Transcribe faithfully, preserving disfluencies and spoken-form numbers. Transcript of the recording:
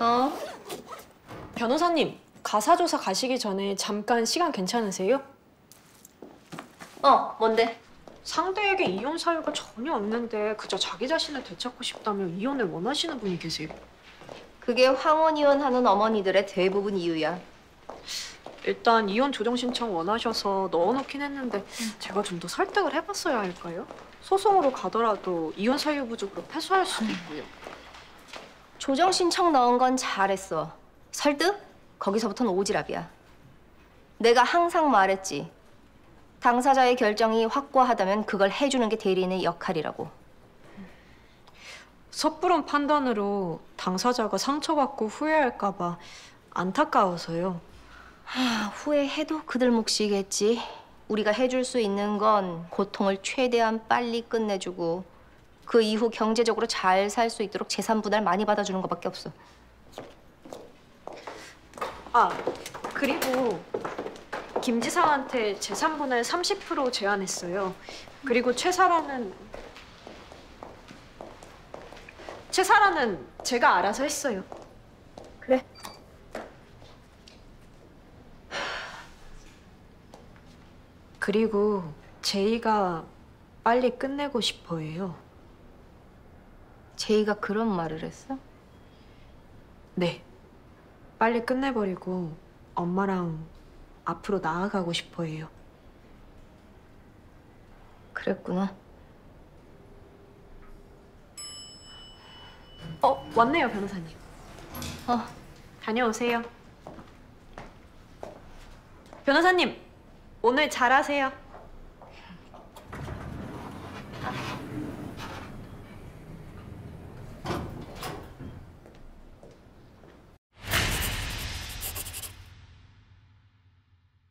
어? 변호사님, 가사조사 가시기 전에 잠깐 시간 괜찮으세요? 어, 뭔데? 상대에게 이혼 사유가 전혀 없는데 그저 자기 자신을 되찾고 싶다며 이혼을 원하시는 분이 계세요. 그게 황혼 이혼하는 어머니들의 대부분 이유야. 일단 이혼 조정 신청 원하셔서 넣어놓긴 했는데 제가 좀 더 설득을 해봤어야 할까요? 소송으로 가더라도 이혼 사유 부족으로 패소할 수도 있고요. 조정 신청 넣은 건 잘했어. 설득? 거기서부터는 오지랖이야. 내가 항상 말했지. 당사자의 결정이 확고하다면 그걸 해주는 게 대리인의 역할이라고. 섣부른 판단으로 당사자가 상처받고 후회할까 봐 안타까워서요. 하, 후회해도 그들 몫이겠지. 우리가 해줄 수 있는 건 고통을 최대한 빨리 끝내주고 그 이후 경제적으로 잘 살 수 있도록 재산 분할 많이 받아주는 것밖에 없어. 아, 그리고 김지상한테 재산 분할 삼십 퍼센트 제안했어요. 그리고 최사라는... 최사라는 제가 알아서 했어요. 그래. 그리고 제이가 빨리 끝내고 싶어 해요. 제이가 그런 말을 했어? 네. 빨리 끝내버리고 엄마랑 앞으로 나아가고 싶어 해요. 그랬구나. 어, 왔네요, 변호사님. 어. 다녀오세요. 변호사님, 오늘 잘하세요.